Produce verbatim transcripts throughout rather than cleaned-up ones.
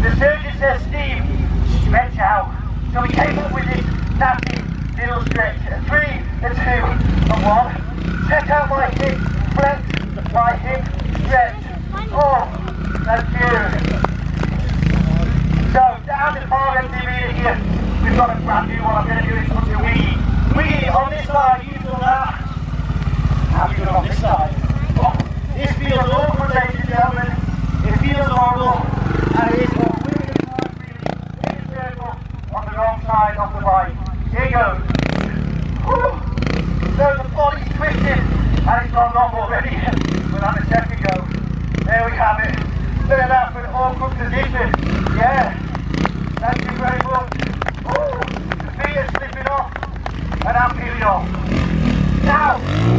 The surgeon says, Steve, stretch out. So we came up with this nasty little stretch. A three, a two, a one. Check out my hip, flex, my hip, stretch. Oh, that's good. So down the far end of here, we've got a brand new one. I'm going to do it from the wiggy. Wiggy on this side, you've done that. How have you done on this side? Oh, this feels awkward, ladies and gentlemen. It feels horrible. And it is what we're going to try really in a circle on the wrong side of the bike. Here goes. Woo. So the body's twisted and it's gone wrong already. We'll have a second go. There we have it. Look at that for an awkward position. Yeah. Thank you very much. Ooh. The feet are slipping off and I'm peeling off. Now.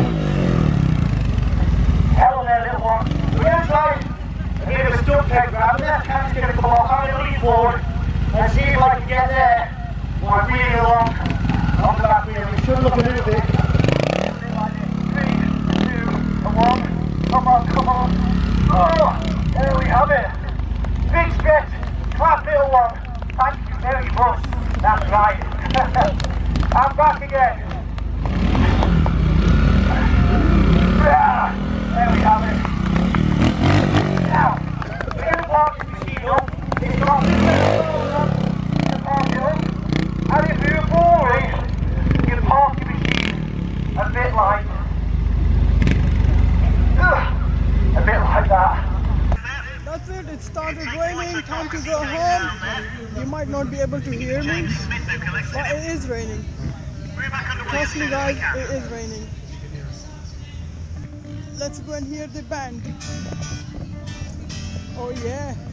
Hello there, little one. We're going to try a bit of a stunt peg grab. The left hand's going to come off. I'm going to lean forward and see if I can get there. Or I'm really along on the back wheel. It should look a little bit. Three, two, and one. Come on, come on. Oh, there we have it. Big stretch. Clap, little one. Thank you very much. That's right. I'm back again. There we have it. Now, we're going to park the machine up. It's got this little roll up to park it up. And if you're boring, you can park your machine a bit like, uh, a bit like that. That's it, it started raining, time to go home. You might not be able to hear me, but it is raining. Trust me guys, it is raining. Let's go and hear the band. Oh yeah.